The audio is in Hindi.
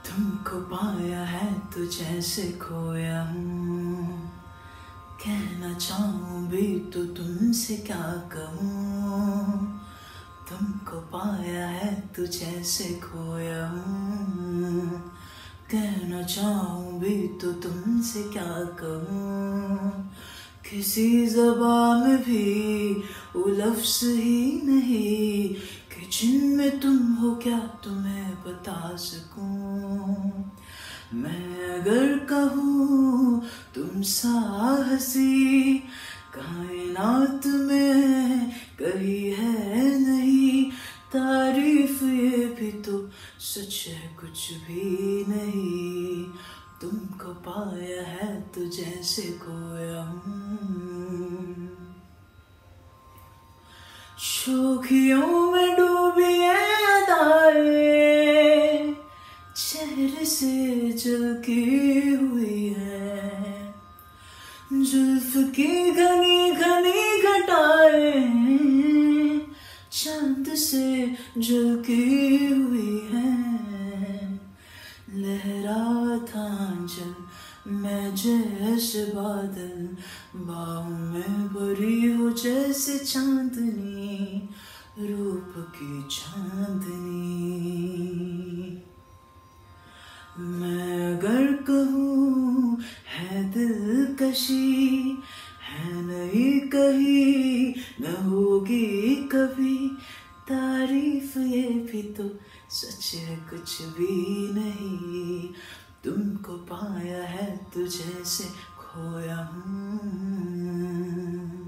तुमको पाया है तो जैसे खोया हूँ, कहना चाहूँ भी तो तुमसे क्या कहूँ। तुमको पाया है तो जैसे खोया हूँ, कहना चाहूँ भी तो तुमसे क्या कहूँ। किसी ज़बान में भी वो लफ्ज़ ही नहीं कि जिनमें तुम हो क्या तुम्हें बता सकूं। मैं अगर कहूँ तुम सा हंसी कायनात में कहीं है नहीं, तारीफ ये भी तो सच है कुछ भी नहीं। तुमको पाया है तो जैसे खोया हूँ। शोखियों में डूबी है अदाएं, चेहरे से झलकी हुई है। जुल्फ की घनी घनी घटाएं चांद से झलकी हुई है। लहरा था आंचल मैं जैसे बादल, बाहों में भरी हो जैसे चांदनी, रूप की चांदनी। मैं अगर कहूँ है दिलकशी है नहीं कहीं न होगी कभी, तारीफ ये भी तो सच है कुछ भी नहीं। तुमको पाया है तो जैसे खोया हूँ।